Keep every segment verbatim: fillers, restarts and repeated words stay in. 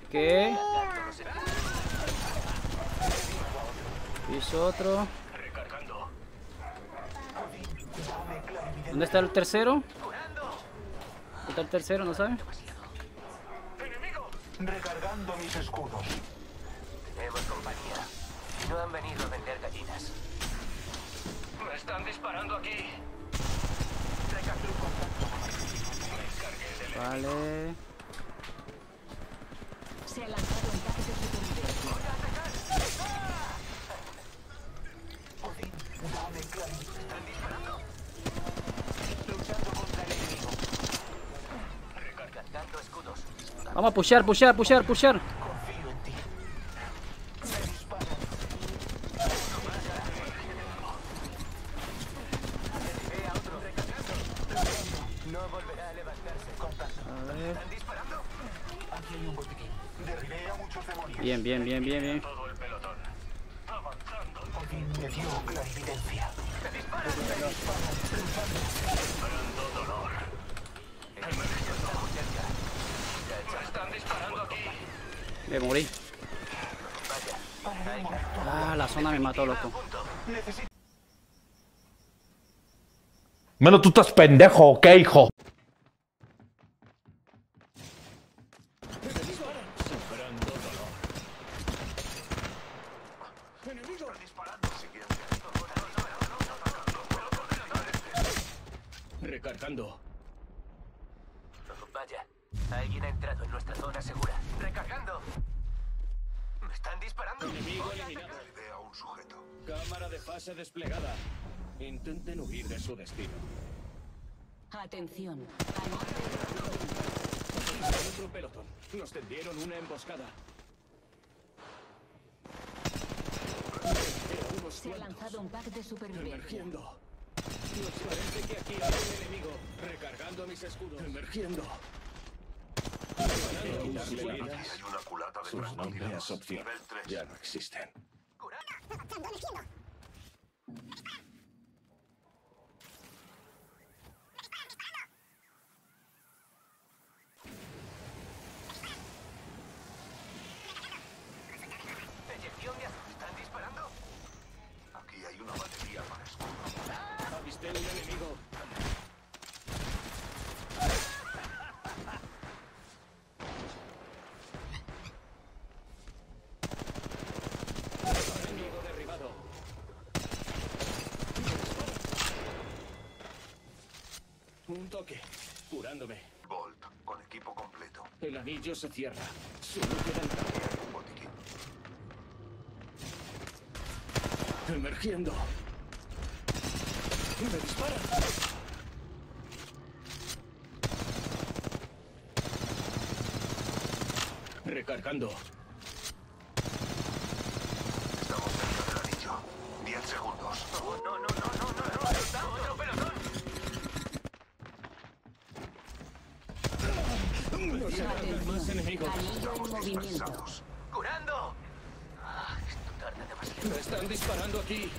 ¿Qué? Hizo otro. ¿Dónde está el tercero? ¿Dónde está el tercero? ¿No sabe? Recargando mis escudos. Tenemos compañía. No han venido a vender gallinas. Me están disparando aquí. Vale. Se ha lanzado un pack de supervivencia. Odín, dame claridad. Están disparando. Luchando contra el enemigo. Recargando escudos. Vamos a pushear, pushear, pushear, pushear. Confío en ti. Me disparan. Ve a otro. No volverá a levantarse. Contacto. A ver. ¿Están disparando? Aquí hay un botiquín. Derribé a muchos demonios. Bien, bien, bien, bien, bien. Todo el pelotón. Avanzando. Odín me dio clarividencia. ¡Me disparan! Disparando dolor. Emergencia está muy cerca. Me están disparando aquí. Me morí. Vaya. Ahí. Ah, la zona me mató, loco. Punto. Necesito. Menos tú estás pendejo, ¿ok, hijo? Recargando. Vaya, alguien ha entrado en nuestra zona segura. Recargando. ¿Me están disparando? Enemigo eliminado. Derribé a un sujeto. Cámara de fase desplegada. Intenten huir de su destino. Atención. Otro pelotón. Nos tendieron una emboscada. Se ha lanzado un pack de supervivencia. Emergiendo. Nos parece que aquí hay un enemigo. Recargando mis escudos. Emergiendo. Hay una culata de Sus nombres opción. Ya no existen. ¿Están disparando? Aquí hay una batería para escudos. Avisté un enemigo. Enemigo derribado. Un toque. Curándome. Bolt, con equipo completo. El anillo se cierra. Solo quedan Hay un botiquín. emergiendo. ¡Me disparan! Recargando. Estamos cerca del anillo. Diez segundos. No, no, no, no, no, no, no. ¡Otro pelotón! No se tratan más enemigos. Anillo en movimiento. Dispersados. ¡Curando! Ah, esto tarda demasiado. Me están disparando aquí.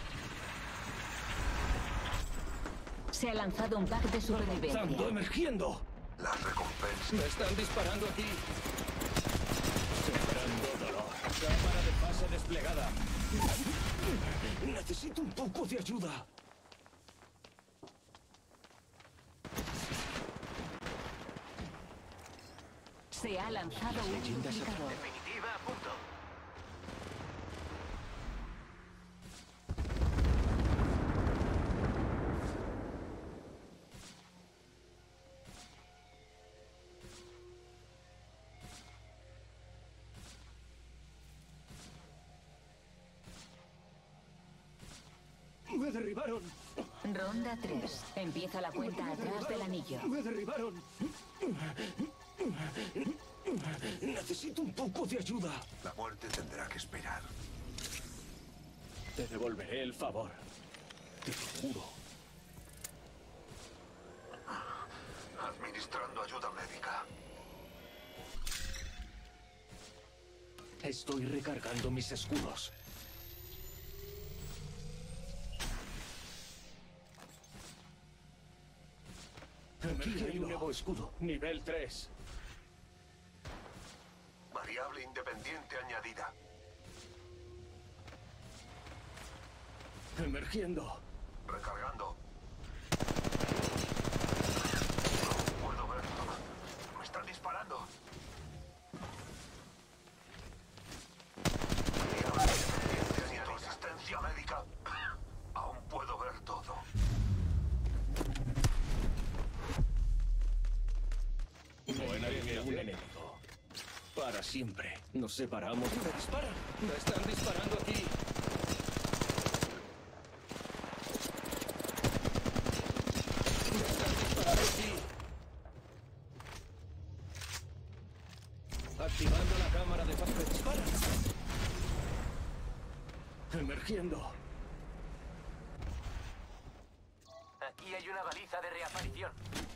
Se ha lanzado un pack de Avanzando, supervivencia. emergiendo. Las recompensas. Me están disparando aquí. Sembrando dolor. Cámara de fase desplegada. Necesito un poco de ayuda. Se ha lanzado un duplicador. Definitiva a punto. Me derribaron. Ronda tres. Empieza la cuenta atrás del anillo. Me derribaron. Necesito un poco de ayuda. La muerte tendrá que esperar. Te devolveré el favor. Te lo juro. Administrando ayuda médica. Estoy recargando mis escudos. Aquí hay un nuevo escudo. Nivel tres. Variable independiente añadida. Emergiendo. Recargando. No puedo verlo. Me están disparando. Independiente añadida. Asistencia médica. Aún puedo ver todo. Buena línea, un enemigo. Para siempre. Nos separamos. ¡Me disparan! ¡Me están disparando aquí! ¡Me están disparando aquí! Activando la cámara de paz. ¡Me disparan! Emergiendo. Aquí hay una baliza de reaparición.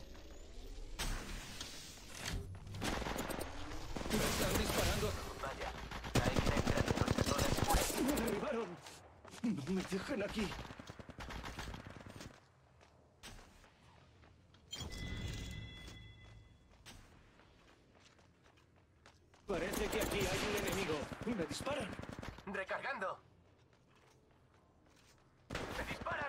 ¡Me están disparando! Vaya, hay que entrar en nuestra zona segura. ¡Me derribaron! ¡No me dejen aquí! Parece que aquí hay un enemigo. ¡Me disparan! ¡Recargando! ¡Me disparan!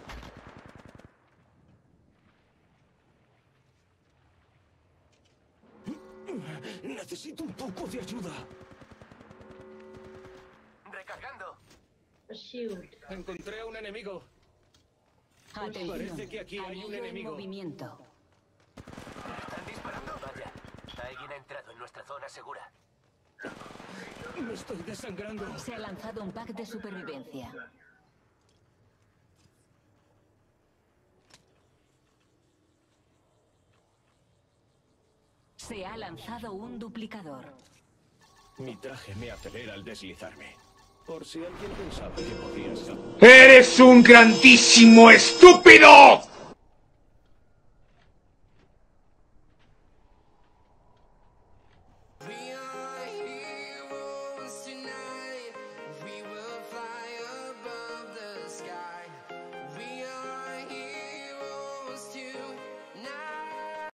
Necesito un poco de ayuda. ¡Recargando! A shield. Encontré a un enemigo. Atención. Parece que aquí hay un Anillo en enemigo. movimiento. ¿Me están disparando? Vaya, alguien ha entrado en nuestra zona segura. Me estoy desangrando. Se ha lanzado un pack de supervivencia. Se ha lanzado un duplicador. Mi traje me acelera al deslizarme. Por si alguien pensaba que podía estar. ¡Eres un grandísimo estúpido!